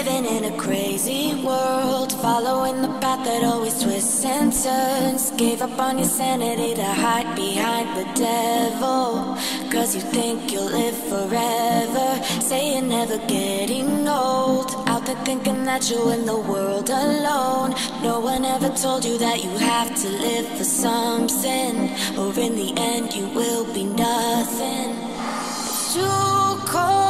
living in a crazy world, following the path that always twists and turns. Gave up on your sanity to hide behind the devil, 'cause you think you'll live forever. Say you're never getting old, out there thinking that you're in the world alone. No one ever told you that you have to live for something, or in the end you will be nothing. It's too cold